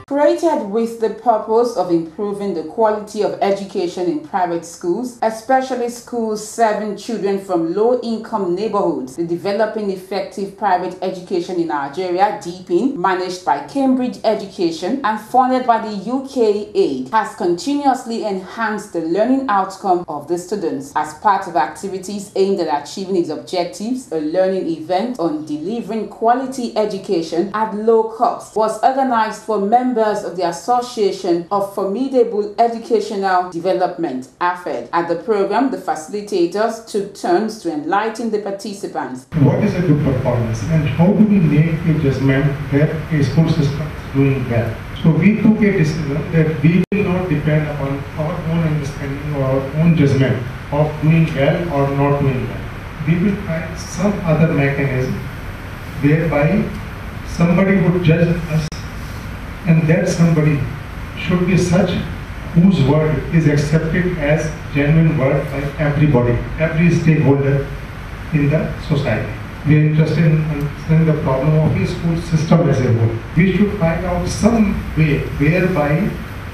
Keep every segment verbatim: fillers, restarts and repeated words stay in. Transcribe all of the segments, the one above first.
Created with the purpose of improving the quality of education in private schools, especially schools serving children from low-income neighborhoods, the Developing Effective Private Education in Nigeria, DEEPIN, managed by Cambridge Education and funded by the U K Aid, has continuously enhanced the learning outcome of the students. As part of activities aimed at achieving its objectives, a learning event on delivering quality education at low cost was organized for members of the Association of Formidable Educational Development, A F E D. At the program, the facilitators took turns to enlighten the participants. What is a good performance and how do we make a judgment that a school system is doing well? So we took a decision that we will not depend upon our own understanding or our own judgment of doing well or not doing well. We will find some other mechanism whereby somebody would judge us, and that somebody should be such whose word is accepted as genuine word by everybody, every stakeholder in the society. We are interested in understanding the problem of the school system as a whole. We should find out some way whereby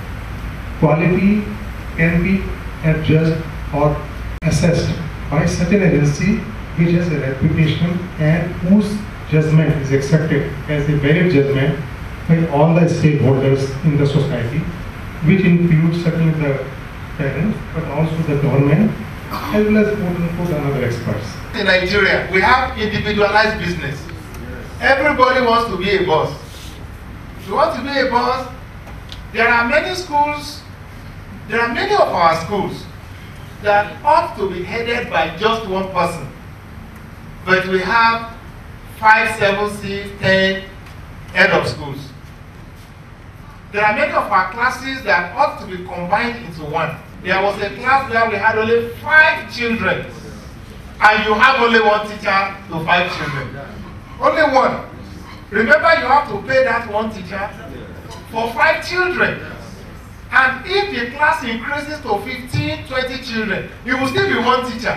quality can be adjusted or assessed by such an agency which has a reputation and whose judgment is accepted as a valid judgment by all the stakeholders in the society, which includes certainly the parents, but also the government, as well as quote-unquote another experts. In Nigeria, we have individualized business. Everybody wants to be a boss. If you want to be a boss, there are many schools, there are many of our schools that ought to be headed by just one person. But we have five, seven, six, ten head of schools. There are many of our classes that ought to be combined into one. There was a class where we had only five children, and you have only one teacher to five children. Only one. Remember, you have to pay that one teacher for five children. And if the class increases to fifteen, twenty children, it will still be one teacher.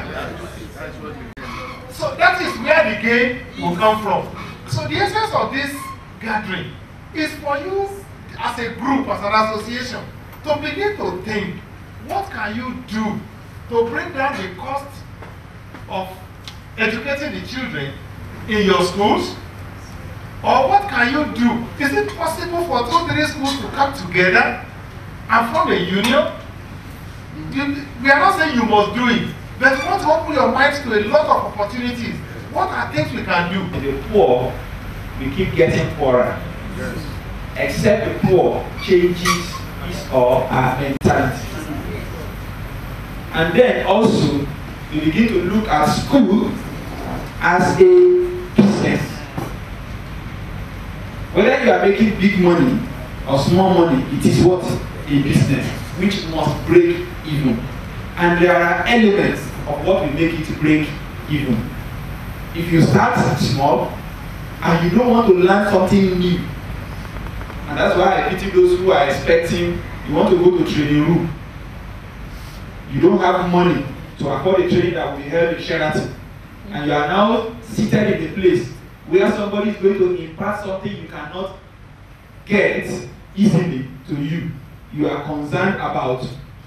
So that is where the game will come from. So the essence of this gathering is for you as a group, as an association, to begin to think, what can you do to bring down the cost of educating the children in your schools? Or what can you do? Is it possible for two, three schools to come together and form a union? You, we are not saying you must do it, but we want to open your minds to a lot of opportunities. What are things we can do? The poor, we keep getting poorer. Yes. Except the poor changes his or her mentality. And then also, you begin to look at school as a business. Whether you are making big money or small money, it is what? A business, which must break even. And there are elements of what will make it break even. If you start small and you don't want to learn something new, and that's why I pity those who are expecting, you want to go to training room. You don't have money to afford a training that will be held in Sheraton. And you are now seated in a place where somebody is going to impart something you cannot get easily to you. You are concerned about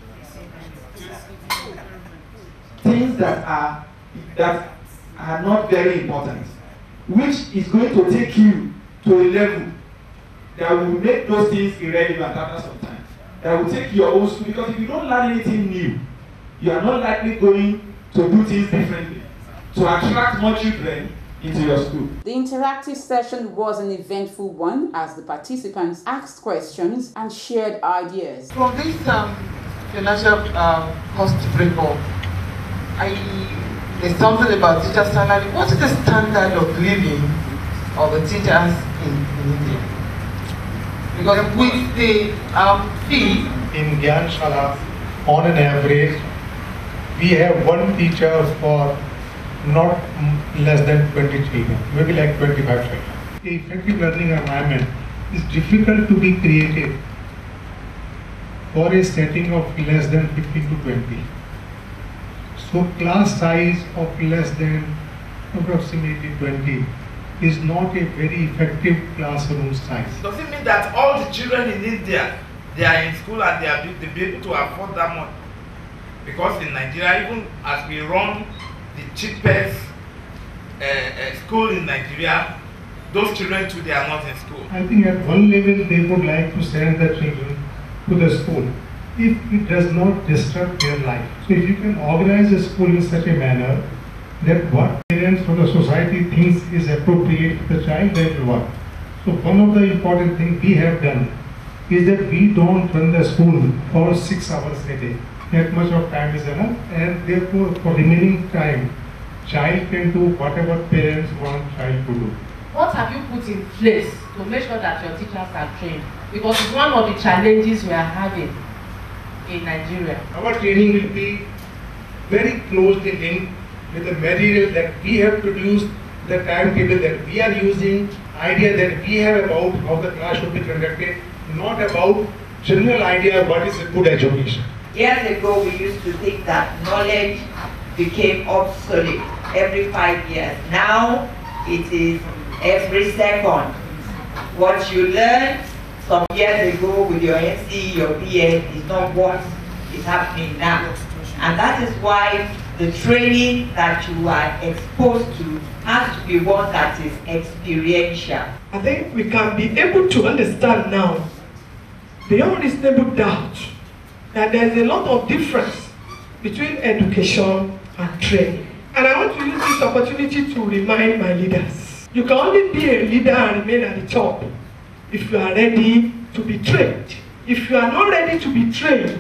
things that are that are not very important, which is going to take you to a level that will make those things irrelevant after some time. That will take your own school, because if you don't learn anything new, you are not likely going to do things differently to attract more children into your school. The interactive session was an eventful one as the participants asked questions and shared ideas. From this um, financial um, cost breakdown, I there's something about teacher salary. What is the standard of living of the teachers in, in India? Because with the um, fee in Gyan Shala, on an average, we have one teacher for not less than twenty children, maybe like twenty-five children. The effective learning environment is difficult to be created for a setting of less than fifteen to twenty. So class size of less than approximately twenty is not a very effective classroom size. Does it mean that all the children in India, they are in school and they are they be able to afford that money? Because in Nigeria, even as we run the cheapest uh, uh, school in Nigeria, those children too, they are not in school. I think at one level they would like to send the children to the school if it does not disrupt their life. So if you can organize a school in such a manner that what parents or the society thinks is appropriate for the child, that will work. So one of the important things we have done is that we don't run the school for six hours a day. That much of time is enough, and therefore for remaining time, child can do whatever parents want child to do. What have you put in place to make sure that your teachers are trained? Because it's one of the challenges we are having in Nigeria. Our training will be very closely linked with the material that we have produced, the timetable that we are using, idea that we have about how the class should be conducted, not about general idea of what is a good education. Years ago, we used to think that knowledge became obsolete every five years. Now, it is every second. What you learned some years ago with your N C E, your B Ed, is not what is happening now. And that is why the training that you are exposed to has to be one that is experiential. I think we can be able to understand now, beyond reasonable doubt, that there is a lot of difference between education and training. And I want to use this opportunity to remind my leaders. You can only be a leader and remain at the top if you are ready to be trained. If you are not ready to be trained,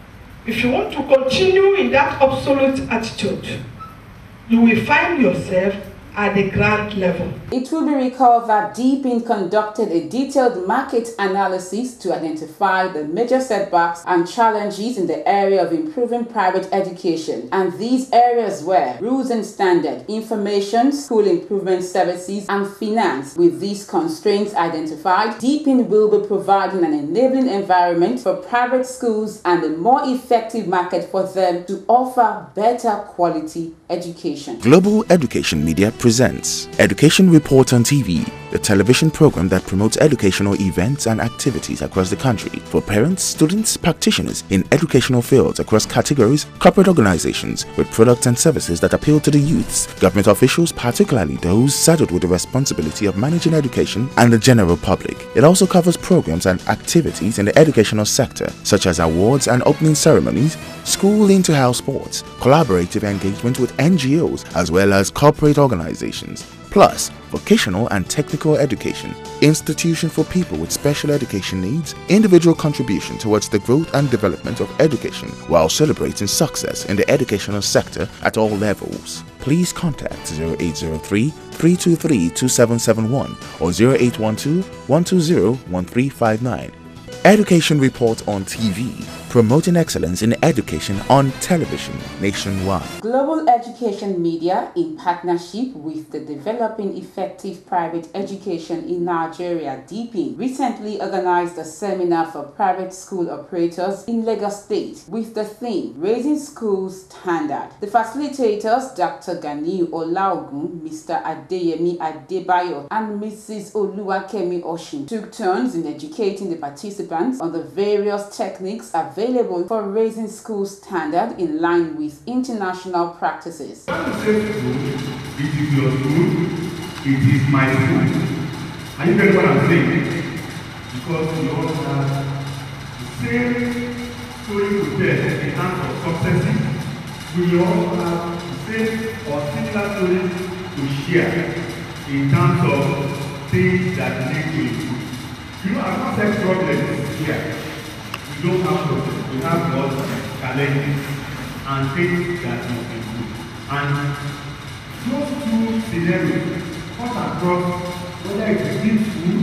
if you want to continue in that obsolete attitude, you will find yourself at the ground level. It will be recalled that Deepin conducted a detailed market analysis to identify the major setbacks and challenges in the area of improving private education. And these areas were rules and standards, information, school improvement services, and finance. With these constraints identified, Deepin will be providing an enabling environment for private schools and a more effective market for them to offer better quality education. Global Education Media presents Education Report on T V, the television program that promotes educational events and activities across the country for parents, students, practitioners in educational fields across categories, corporate organizations with products and services that appeal to the youths, government officials, particularly those saddled with the responsibility of managing education, and the general public. It also covers programs and activities in the educational sector, such as awards and opening ceremonies, school inter-house sports, collaborative engagement with N G Os, as well as corporate organizations, plus vocational and technical education, institution for people with special education needs, individual contribution towards the growth and development of education while celebrating success in the educational sector at all levels. Please contact zero eight zero three, three two three, two seven seven one or zero eight one two, one two zero, one three five nine. Education Report on T V, promoting excellence in education on television nationwide. Global Education Media, in partnership with the Developing Effective Private Education in Nigeria, Deepin, recently organized a seminar for private school operators in Lagos State with the theme Raising School Standard. The facilitators, Doctor Gani Olaogun, Mister Adeyemi Adebayo, and Missus Oluwakemi Oshin, took turns in educating the participants on the various techniques available for raising school standard in line with international practices. When you say school, it is your school, it is my school. And you get what I'm saying? Because we all have the same story to tell in terms of successes. We all have the same or similar stories to share in terms of things that need to improve. You know, I've not said problems here. We don't have problems. We have lots of challenges and things that must improve. And those two scenarios cut across whether it's a big school,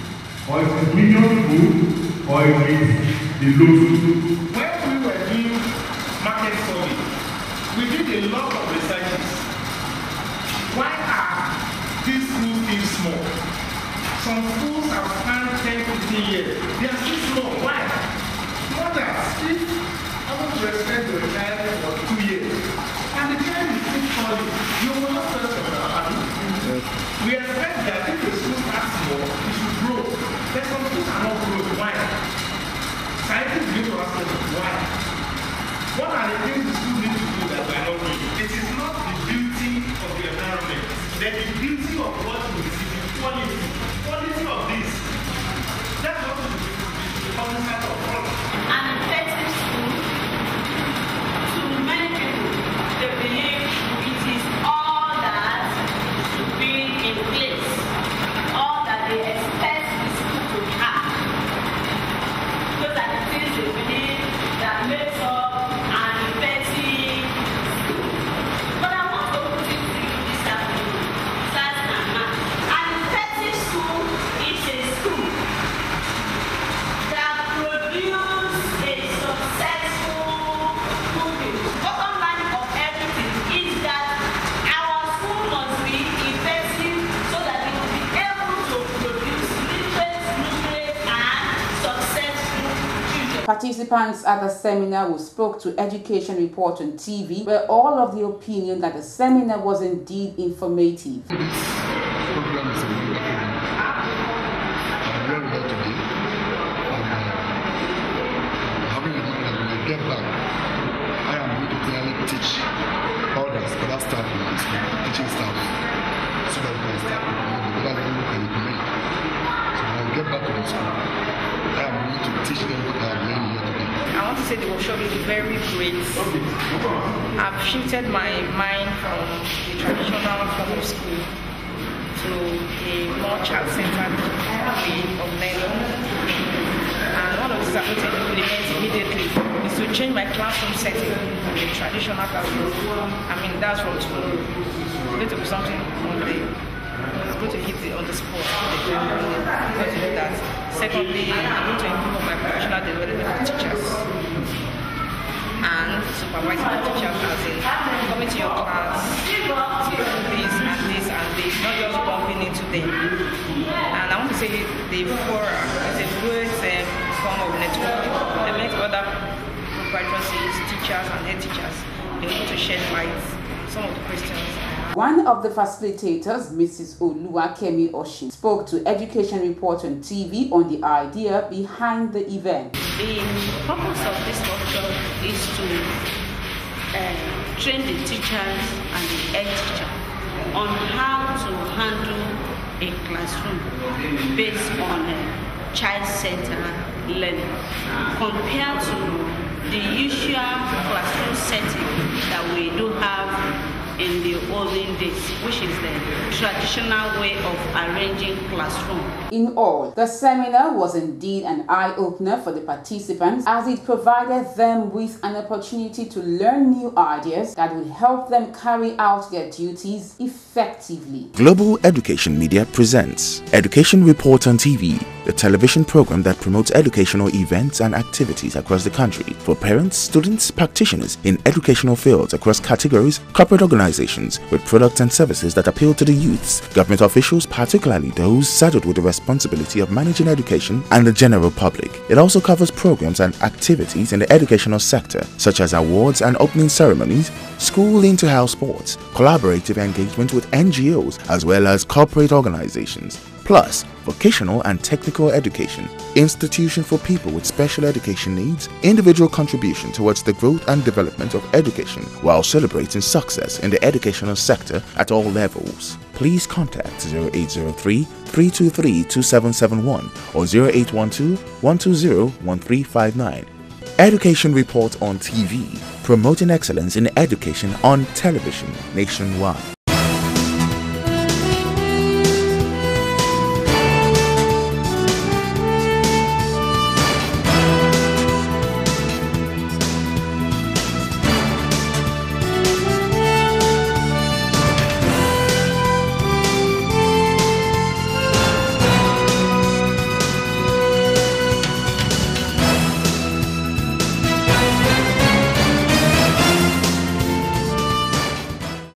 or it's a medium school, or it's the low school. When we were doing market study, we did a lot of researches. Why are these schools still small? Some schools have spanned ten to fifteen years. They are still small. Why? Mothers, if I want to respect your child for two years, and the child is still calling, you will not tell them. We expect Participants at the seminar who spoke to Education Report on T V were all of the opinion that the seminar was indeed informative. This program is a new academy. I'm very well today. I'm having a mind that when I get back, I am going to clearly teach others, other staff in my school, teaching staff, so that my staff will know whether they can implement. So when I get back to the school, I am going to teach them what I have learned here today. I want to say the workshop is very great. I've shifted my mind from the traditional form of school to a more child-centered way of learning. And one of the things I'm going to implement immediately is to change my classroom setting from the traditional classroom. I mean, that's from tomorrow. It's going to be something on the, it's going to hit it on the spot. I'm going to do that. Secondly, I'm going to improve my professional development of teachers and supervising the teachers as in coming to your class, doing this and this and this, not just bumping into them. And I want to say the forum is a good um, form of networking. They make other proprietaries, teachers and head teachers, they're able to shed light on some of the questions. One of the facilitators, Missus Oluwakemi Oshin, spoke to Education Report on T V on the idea behind the event. The purpose of this workshop is to uh, train the teachers and the head teacher on how to handle a classroom based on uh, child-centered learning compared to the usual classroom setting that we do have in the olden days, which is the traditional way of arranging classroom. In all, the seminar was indeed an eye-opener for the participants as it provided them with an opportunity to learn new ideas that will help them carry out their duties effectively. Global Education Media presents Education Report on T V, the television program that promotes educational events and activities across the country for parents, students, practitioners in educational fields across categories, corporate organizations with products and services that appeal to the youths, government officials, particularly those saddled with the responsibility of managing education, and the general public. It also covers programs and activities in the educational sector, such as awards and opening ceremonies, school inter-house sports, collaborative engagement with N G Os, as well as corporate organizations, plus vocational and technical education, institution for people with special education needs, individual contribution towards the growth and development of education while celebrating success in the educational sector at all levels. Please contact zero eight zero three, three two three, two seven seven one or zero eight one two, one two zero, one three five nine. Education Report on T V, promoting excellence in education on television nationwide.